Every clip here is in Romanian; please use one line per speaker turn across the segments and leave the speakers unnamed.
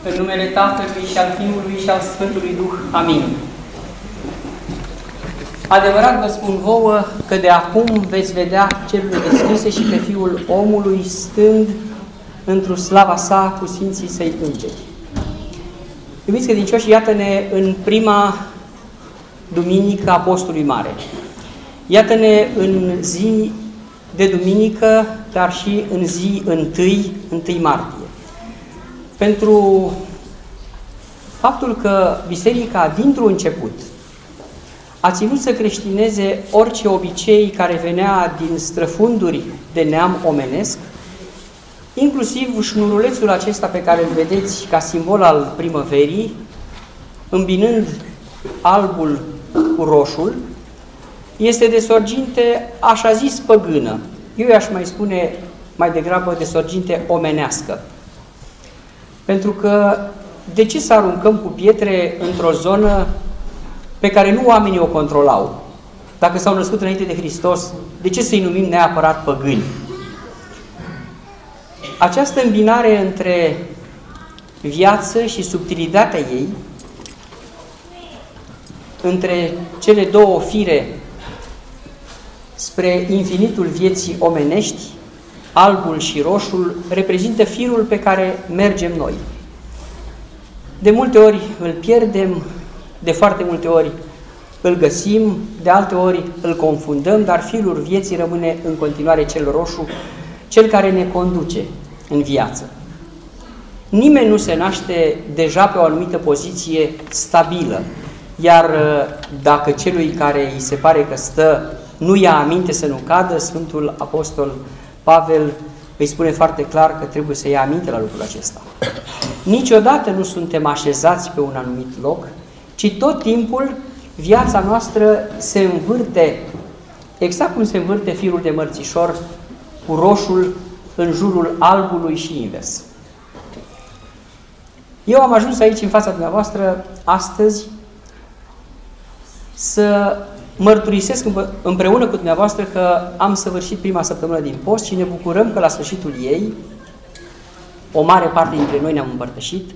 În numele Tatălui și al Fiului și al Sfântului Duh. Amin. Adevărat vă spun vouă că de acum veți vedea cerurile deschise și pe Fiul omului stând într-o slava sa cu Sfinții Săi Îngeri. Iubiți credincioși, iată-ne în prima duminică a Postului Mare. Iată-ne în zi de duminică, dar și în zi 1 martie. Pentru faptul că Biserica, dintr-un început, a ținut să creștineze orice obicei care venea din străfunduri de neam omenesc, inclusiv șnurulețul acesta pe care îl vedeți ca simbol al primăverii, îmbinând albul cu roșul, este de sorginte, așa zis, păgână. Eu i-aș mai spune mai degrabă de sorginte omenească. Pentru că de ce să aruncăm cu pietre într-o zonă pe care nu oamenii o controlau? Dacă s-au născut înainte de Hristos, de ce să-i numim neapărat păgâni? Această îmbinare între viață și subtilitatea ei, între cele două fire spre infinitul vieții omenești, albul și roșul, reprezintă firul pe care mergem noi. De multe ori îl pierdem, de foarte multe ori îl găsim, de alte ori îl confundăm, dar firul vieții rămâne în continuare cel roșu, cel care ne conduce în viață. Nimeni nu se naște deja pe o anumită poziție stabilă, iar dacă celui care îi se pare că stă nu ia aminte să nu cadă, Sfântul Apostol Pavel îi spune foarte clar că trebuie să ia aminte la lucrul acesta. Niciodată nu suntem așezați pe un anumit loc, ci tot timpul viața noastră se învârte, exact cum se învârte firul de mărțișor cu roșul în jurul albului și invers. Eu am ajuns aici în fața dumneavoastră astăzi să mărturisesc împreună cu dumneavoastră că am săvârșit prima săptămână din post și ne bucurăm că la sfârșitul ei o mare parte dintre noi ne-am împărtășit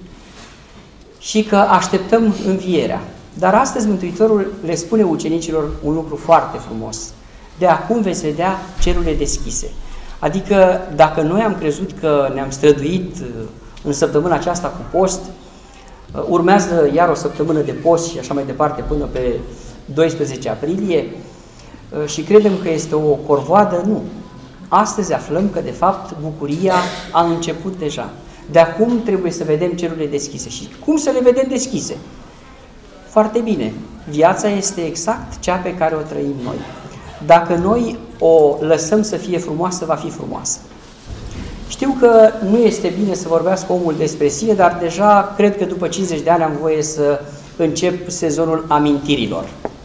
și că așteptăm învierea. Dar astăzi Mântuitorul le spune ucenicilor un lucru foarte frumos. De acum veți vedea cerurile deschise. Adică dacă noi am crezut că ne-am străduit în săptămâna aceasta cu post, urmează iar o săptămână de post și așa mai departe până pe 12 aprilie și credem că este o corvoadă, nu. Astăzi aflăm că de fapt bucuria a început deja. De acum trebuie să vedem cerurile deschise. Și cum să le vedem deschise? Foarte bine. Viața este exact cea pe care o trăim noi. Dacă noi o lăsăm să fie frumoasă, va fi frumoasă. Știu că nu este bine să vorbească omul despre sine, dar deja cred că după 50 de ani am voie să încep sezonul amintirilor.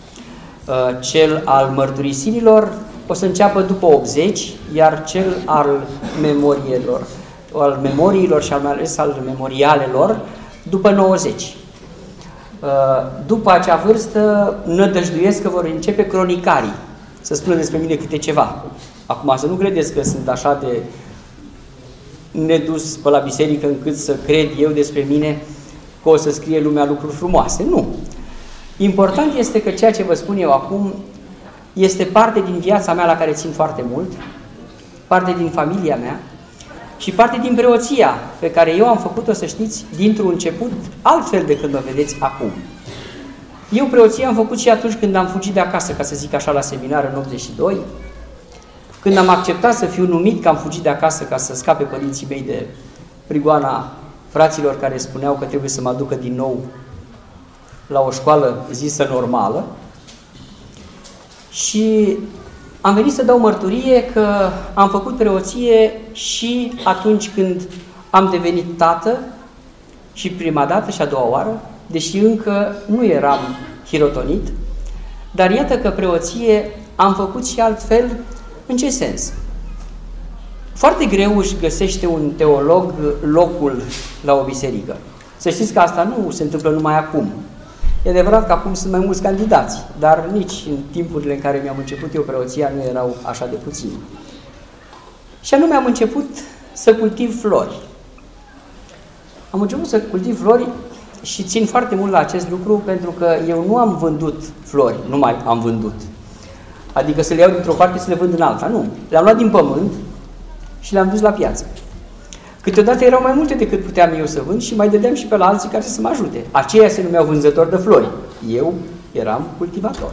Cel al mărturisirilor o să înceapă după 80, iar cel al memoriilor și mai ales al memorialelor după 90. După acea vârstă nădăjduiesc că vor începe cronicarii să spună despre mine câte ceva. Acum să nu credeți că sunt așa de nedus pe la biserică încât să cred eu despre mine că o să scrie lumea lucruri frumoase. Nu. Important este că ceea ce vă spun eu acum este parte din viața mea la care țin foarte mult, parte din familia mea și parte din preoția pe care eu am făcut-o, să știți, dintr-un început altfel decât mă vedeți acum. Eu preoția am făcut și atunci când am fugit de acasă, ca să zic așa, la seminar în 82, când am acceptat să fiu numit că am fugit de acasă ca să scape părinții mei de prigoana fraților care spuneau că trebuie să mă aducă din nou la o școală zisă normală. Și am venit să dau mărturie că am făcut preoție și atunci când am devenit tată, și prima dată și a doua oară, deși încă nu eram hirotonit, dar iată că preoție am făcut și altfel. În ce sens? Foarte greu își găsește un teolog locul la o biserică. Să știți că asta nu se întâmplă numai acum. E adevărat că acum sunt mai mulți candidați, dar nici în timpurile în care mi-am început eu preoția nu erau așa de puțini. Și anume am început să cultiv flori. am început să cultiv flori și țin foarte mult la acest lucru pentru că eu nu am vândut flori, nu mai am vândut. Adică să le iau dintr-o parte să le vând în alta, nu. Le-am luat din pământ și le-am dus la piață. Câteodată erau mai multe decât puteam eu să vând și mai dădeam și pe la alții care să mă ajute. Aceia se numeau vânzători de flori. Eu eram cultivator.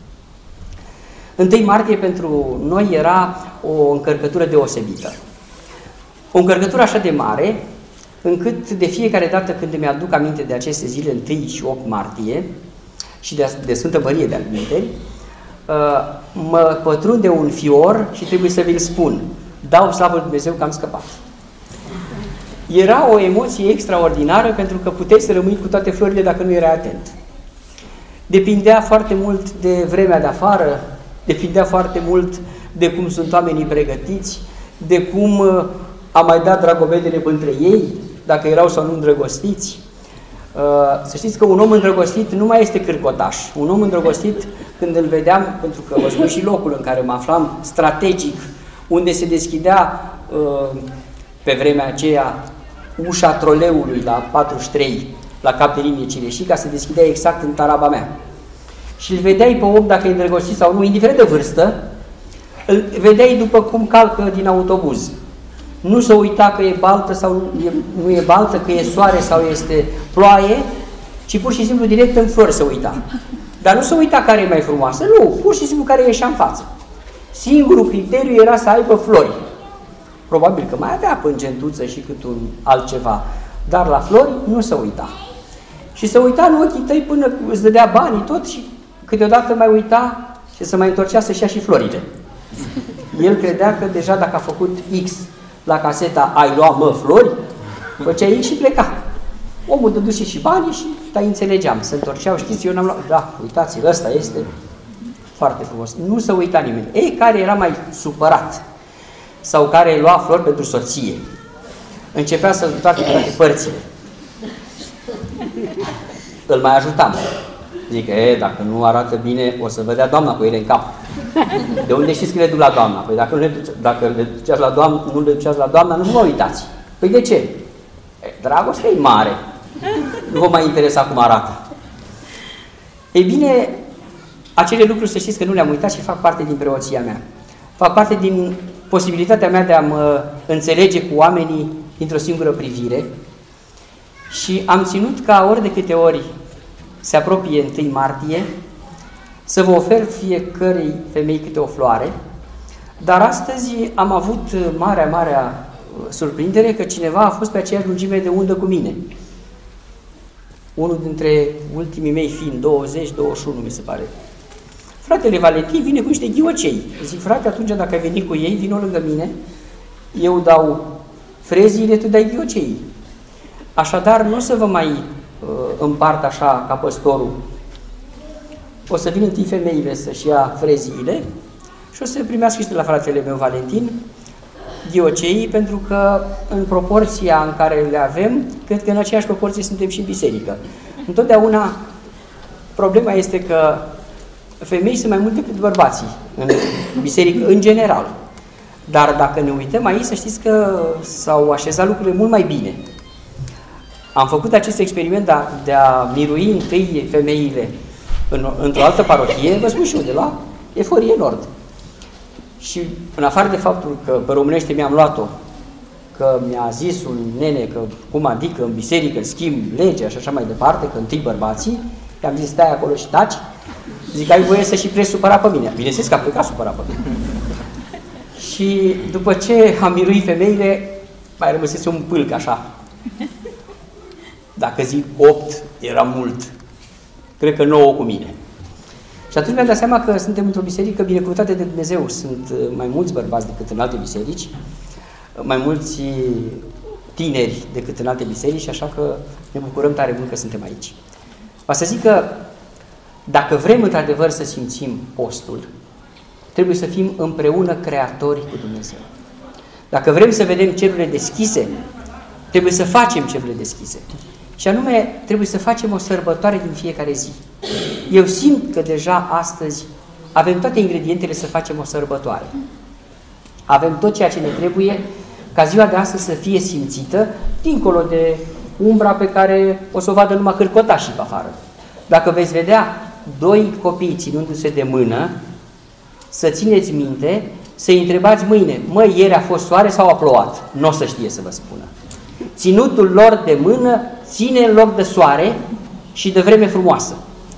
1 martie pentru noi era o încărcătură deosebită. O încărcătură așa de mare, încât de fiecare dată când îmi aduc aminte de aceste zile 1 și 8 martie și de Sfântă Mărie de Alminteri, mă pătrunde un fior și trebuie să vi-l spun. Dau slavă lui Dumnezeu că am scăpat. Era o emoție extraordinară pentru că puteai să rămâi cu toate florile dacă nu erai atent. Depindea foarte mult de vremea de afară, depindea foarte mult de cum sunt oamenii pregătiți, de cum a mai dat dragomedele între ei, dacă erau sau nu îndrăgostiți. Să știți că un om îndrăgostit nu mai este cârcotaș. Un om îndrăgostit, când îl vedeam, pentru că vă spun și locul în care mă aflam, strategic, unde se deschidea pe vremea aceea ușa troleului la 43, la cap de linie Cireșica, se deschidea exact în taraba mea. Și îl vedeai pe om dacă e îndrăgostit sau nu, indiferent de vârstă, îl vedeai după cum calcă din autobuz. Nu se uita că e baltă sau nu e baltă, că e soare sau este ploaie, ci pur și simplu direct în flori se uita. Dar nu se uita care e mai frumoasă, nu, pur și simplu care ieșea în față. Singurul criteriu era să aibă flori. Probabil că mai avea pângentuță și cât un altceva, dar la flori nu se uita. Și se uita în ochii tăi până îți dădea banii tot și câteodată mai uita și se mai întorcea să-și ia și florile. El credea că deja dacă a făcut X la caseta ai lua mă flori, făcea X și pleca. Omul dăduși și banii și te înțelegeam. Se întorceau, știți, eu n-am luat, da, uitați-l, ăsta este foarte frumos. Nu se uita nimeni. Ei, care era mai supărat sau care lua flori pentru soție, începea să-l întoarcă pe toate părțile. Îl mai ajutam. Zic, dacă nu arată bine, o să vă dea doamna cu ele în cap. De unde știți că le duc la doamna? Păi dacă le duceați la doamna, nu le duceați la doamna, nu vă uitați. Păi de ce? Dragostea e mare. Nu vă mai interesa cum arată. Ei bine, acele lucruri să știți că nu le-am uitat și fac parte din preoția mea. Fac parte din posibilitatea mea de a mă înțelege cu oamenii dintr-o singură privire și am ținut ca ori de câte ori se apropie 1 martie să vă ofer fiecărei femei câte o floare, dar astăzi am avut marea surprindere că cineva a fost pe aceeași lungime de undă cu mine. Unul dintre ultimii mei fiind 20-21 mi se pare. Fratele Valentin vine cu niște ghiocei. Zic, frate, atunci dacă ai venit cu ei, vino lângă mine, eu dau freziile, tu dai ghiocei. Așadar, nu o să vă mai împart așa ca păstorul. O să vină întâi femeile să-și ia freziile și o să primească și de la fratele meu Valentin ghioceii, pentru că în proporția în care le avem, cred că în aceeași proporție suntem și în biserică. Întotdeauna problema este că femei sunt mai multe decât bărbații în biserică, în general. Dar dacă ne uităm aici, să știți că s-au așezat lucrurile mult mai bine. Am făcut acest experiment de a mirui întâi femeile într-o altă parohie, vă spun și eu, de la Eforie Nord. Și în afară de faptul că pe românește mi-am luat-o, că mi-a zis un nene că cum adică în biserică schimb legea și așa mai departe, că întâi bărbații, i-am zis stai acolo și taci, zic ai voie să și pleci supărat pe mine. Bineînțeles că a plecat supărat pe mine. Și după ce am miruit femeile, mai rămăsese un pâlc așa. Dacă zic 8, era mult. Cred că 9 cu mine. Și atunci mi-am dat seama că suntem într-o biserică binecuvântată de Dumnezeu. Sunt mai mulți bărbați decât în alte biserici, mai mulți tineri decât în alte biserici, așa că ne bucurăm tare mult că suntem aici. Va să zic că dacă vrem într-adevăr să simțim postul, trebuie să fim împreună creatori cu Dumnezeu. Dacă vrem să vedem cerurile deschise, trebuie să facem cerurile deschise. Și anume, trebuie să facem o sărbătoare din fiecare zi. Eu simt că deja astăzi avem toate ingredientele să facem o sărbătoare. Avem tot ceea ce ne trebuie ca ziua de astăzi să fie simțită, dincolo de umbra pe care o să o vadă numai cârcotașii pe afară. Dacă veți vedea doi copii ținându-se de mână, să țineți minte, să-i întrebați mâine, măi, ieri a fost soare sau a plouat? Nu o să știe să vă spună. Ținutul lor de mână ține în loc de soare și de vreme frumoasă.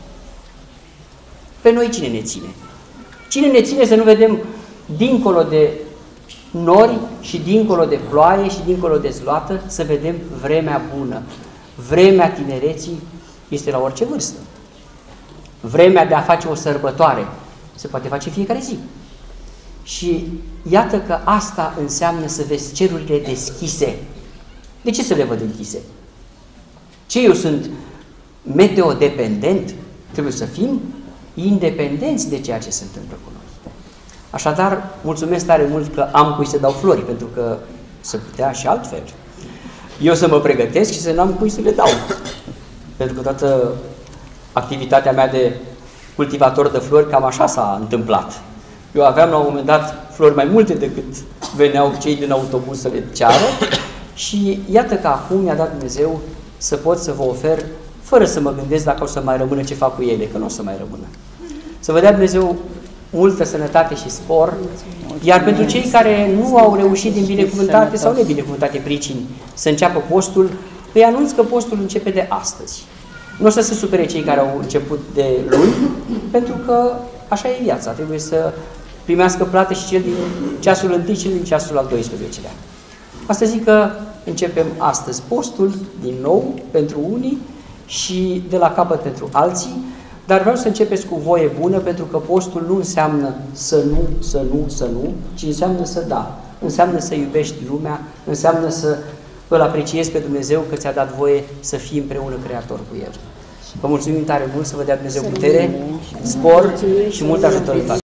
Pe noi cine ne ține? Cine ne ține să nu vedem dincolo de nori și dincolo de ploaie și dincolo de zloată, să vedem vremea bună. Vremea tinereții este la orice vârstă. Vremea de a face o sărbătoare se poate face fiecare zi. Și iată că asta înseamnă să vezi cerurile deschise. De ce să le văd închise? Ce eu sunt meteodependent? Trebuie să fim independenți de ceea ce se întâmplă cu noi. Așadar, mulțumesc tare mult că am cui să dau flori, pentru că se putea și altfel. Eu să mă pregătesc și să n-am cui să le dau. Pentru că toată activitatea mea de cultivator de flori, cam așa s-a întâmplat. Eu aveam la un moment dat flori mai multe decât veneau cei din autobuz să le ceară și iată că acum mi-a dat Dumnezeu să pot să vă ofer, fără să mă gândesc dacă o să mai rămână ce fac cu ele, că nu o să mai rămână. Să vă dea Dumnezeu multă sănătate și spor, iar pentru cei care nu au reușit din binecuvântate sau nebinecuvântate pricini să înceapă postul, îi anunț că postul începe de astăzi. Nu o să se supere cei care au început de luni, pentru că așa e viața, trebuie să primească plată și cel din ceasul întâi și din ceasul al 12-lea. Asta zic că începem astăzi postul, din nou, pentru unii și de la capăt pentru alții, dar vreau să începeți cu voie bună, pentru că postul nu înseamnă să nu, ci înseamnă să da. Înseamnă să iubești lumea, înseamnă să îl apreciezi pe Dumnezeu că ți-a dat voie să fii împreună creator cu El. Vă mulțumim tare mult, să vă dea Dumnezeu putere, spor și mult ajutor în toate.